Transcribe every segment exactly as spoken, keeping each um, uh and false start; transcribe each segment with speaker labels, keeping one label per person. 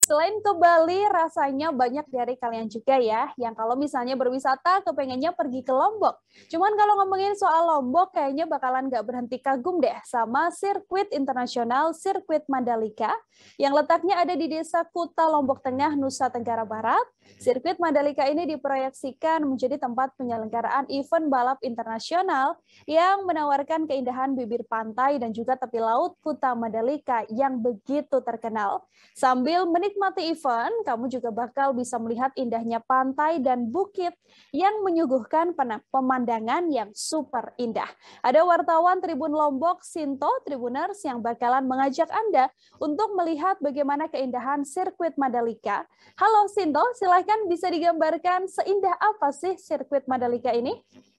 Speaker 1: Selain ke Bali, rasanya banyak dari kalian juga ya, yang kalau misalnya berwisata kepengennya pergi ke Lombok. Cuman kalau ngomongin soal Lombok, kayaknya bakalan nggak berhenti kagum deh sama sirkuit internasional Sirkuit Mandalika, yang letaknya ada di Desa Kuta, Lombok Tengah, Nusa Tenggara Barat. Sirkuit Mandalika ini diproyeksikan menjadi tempat penyelenggaraan event balap internasional yang menawarkan keindahan bibir pantai dan juga tepi laut Kuta Mandalika yang begitu terkenal. Sambil menikmati event, kamu juga bakal bisa melihat indahnya pantai dan bukit yang menyuguhkan pemandangan yang super indah. Ada wartawan Tribun Lombok, Sinto Tribuners, yang bakalan mengajak Anda untuk melihat bagaimana keindahan sirkuit Mandalika. Halo Sinto, silahkan bisa digambarkan seindah apa sih sirkuit Mandalika ini?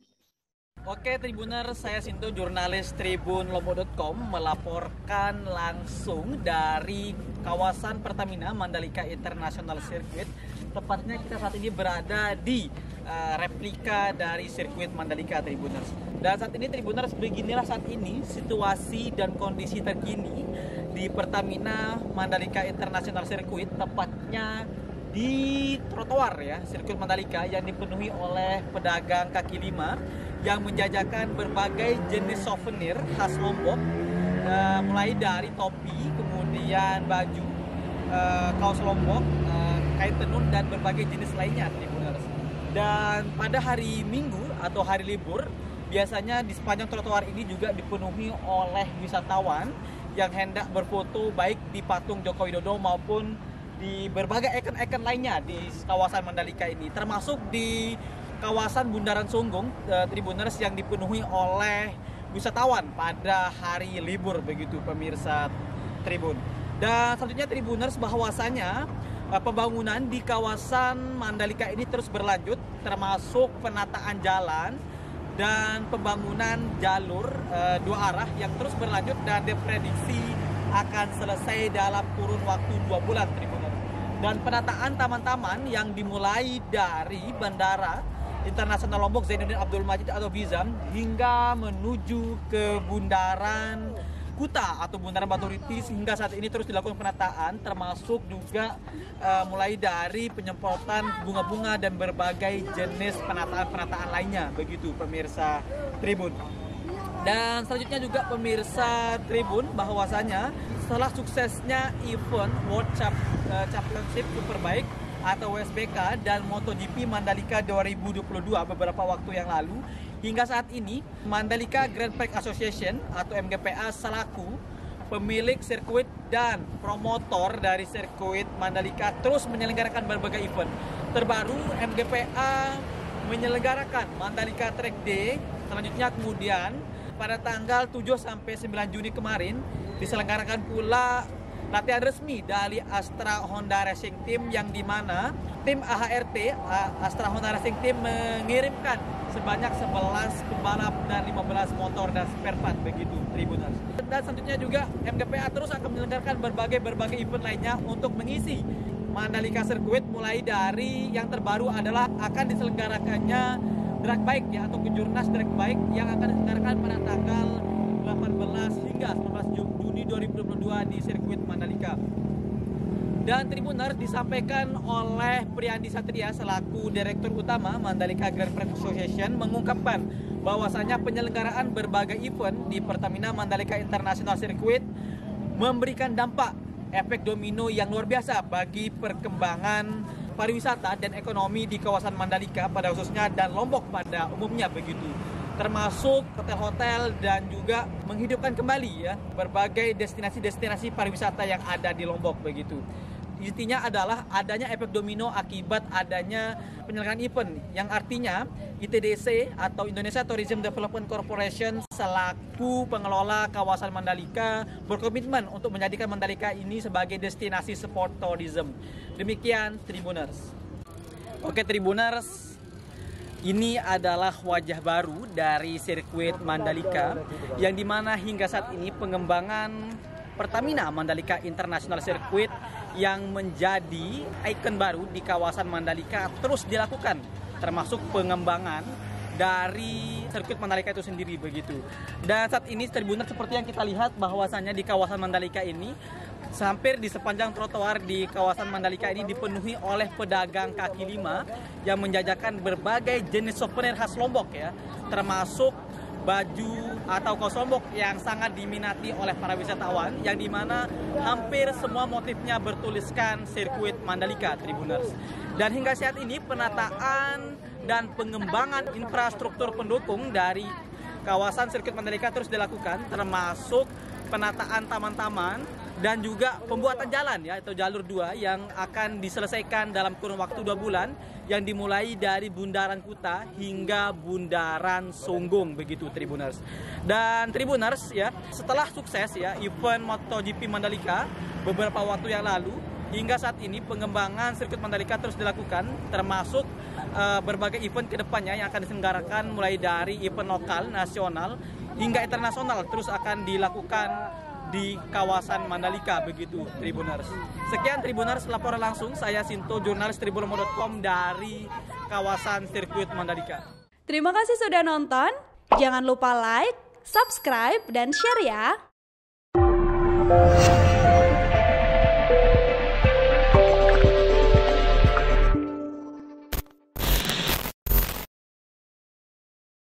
Speaker 2: Oke Tribuner, saya Sinto, jurnalis Tribun Lombok dot com, melaporkan langsung dari kawasan Pertamina Mandalika International Circuit. Tepatnya kita saat ini berada di uh, replika dari sirkuit Mandalika, Tribuners. Dan saat ini Tribuners, beginilah saat ini situasi dan kondisi terkini di Pertamina Mandalika International Circuit, tepatnya di trotoar ya, sirkuit Mandalika yang dipenuhi oleh pedagang kaki lima yang menjajakan berbagai jenis souvenir khas Lombok, uh, mulai dari topi, kemudian baju, uh, kaos Lombok, uh, kain tenun, dan berbagai jenis lainnya, Tribuners. Dan pada hari Minggu atau hari libur, biasanya di sepanjang trotoar ini juga dipenuhi oleh wisatawan yang hendak berfoto baik di patung Joko Widodo maupun di berbagai ikon-ikon lainnya di kawasan Mandalika ini, termasuk di kawasan Bundaran Sunggung, uh, Tribuners, yang dipenuhi oleh wisatawan pada hari libur begitu, pemirsa Tribun. Dan selanjutnya Tribuners, bahwasanya uh, pembangunan di kawasan Mandalika ini terus berlanjut, termasuk penataan jalan dan pembangunan jalur uh, dua arah yang terus berlanjut dan diprediksi akan selesai dalam kurun waktu dua bulan, Tribuners. Dan penataan taman-taman yang dimulai dari Bandara Internasional Lombok Zainuddin Abdul Majid atau Bizam hingga menuju ke Bundaran Kuta atau Bundaran Batu Ritis, hingga saat ini terus dilakukan penataan, termasuk juga uh, mulai dari penyemprotan bunga-bunga dan berbagai jenis penataan-penataan lainnya begitu, pemirsa Tribun. Dan selanjutnya juga pemirsa Tribun, bahwasanya setelah suksesnya event World Championship Superbike atau W S B K dan MotoGP Mandalika dua ribu dua puluh dua beberapa waktu yang lalu, hingga saat ini Mandalika Grand Prix Association atau M G P A selaku pemilik sirkuit dan promotor dari sirkuit Mandalika terus menyelenggarakan berbagai event. Terbaru M G P A menyelenggarakan Mandalika Track Day. Selanjutnya kemudian pada tanggal tujuh sampai sembilan Juni kemarin diselenggarakan pula latihan resmi dari Astra Honda Racing Team, yang dimana tim A H R T, Astra Honda Racing Team, mengirimkan sebanyak sebelas pembalap dan lima belas motor dan spare part begitu, Tribuners. Dan selanjutnya juga M G P A terus akan menyelenggarakan berbagai berbagai event lainnya untuk mengisi Mandalika Circuit, mulai dari yang terbaru adalah akan diselenggarakannya drag bike ya, atau kejurnas drag bike yang akan diselenggarakan pada tanggal delapan belas hingga sembilan belas Juni dua ribu dua puluh dua di sirkuit Mandalika. Dan Tribuners, disampaikan oleh Priyandi Satria selaku Direktur Utama Mandalika Grand Prix Association, mengungkapkan bahwasanya penyelenggaraan berbagai event di Pertamina Mandalika International Circuit memberikan dampak efek domino yang luar biasa bagi perkembangan pariwisata dan ekonomi di kawasan Mandalika pada khususnya dan Lombok pada umumnya begitu, termasuk hotel-hotel dan juga menghidupkan kembali ya berbagai destinasi-destinasi pariwisata yang ada di Lombok begitu. Intinya adalah adanya efek domino akibat adanya penyelenggaraan event, yang artinya I T D C atau Indonesia Tourism Development Corporation selaku pengelola kawasan Mandalika berkomitmen untuk menjadikan Mandalika ini sebagai destinasi sport tourism. Demikian Tribuners. Oke Tribuners, ini adalah wajah baru dari sirkuit Mandalika, yang dimana hingga saat ini pengembangan Pertamina Mandalika International Circuit yang menjadi ikon baru di kawasan Mandalika terus dilakukan, termasuk pengembangan dari sirkuit Mandalika itu sendiri begitu. Dan saat ini Tribuners, seperti yang kita lihat bahwasannya di kawasan Mandalika ini hampir di sepanjang trotoar di kawasan Mandalika ini dipenuhi oleh pedagang kaki lima yang menjajakan berbagai jenis souvenir khas Lombok ya, termasuk baju atau kaos Lombok yang sangat diminati oleh para wisatawan, yang dimana hampir semua motifnya bertuliskan sirkuit Mandalika, Tribuners. Dan hingga saat ini penataan dan pengembangan infrastruktur pendukung dari kawasan sirkuit Mandalika terus dilakukan, termasuk penataan taman-taman dan juga pembuatan jalan ya, atau jalur dua yang akan diselesaikan dalam kurun waktu dua bulan, yang dimulai dari Bundaran Kuta hingga Bundaran Sunggung, begitu Tribuners. Dan Tribuners ya, setelah sukses ya event MotoGP Mandalika beberapa waktu yang lalu, hingga saat ini pengembangan sirkuit Mandalika terus dilakukan, termasuk uh, berbagai event kedepannya yang akan diselenggarakan mulai dari event lokal, nasional hingga internasional terus akan dilakukan di kawasan Mandalika, begitu Tribuners. Sekian Tribuners, laporan langsung saya Sinto, jurnalis tribun lomo dot com dari kawasan sirkuit Mandalika.
Speaker 1: Terima kasih sudah nonton. Jangan lupa like, subscribe, dan share ya.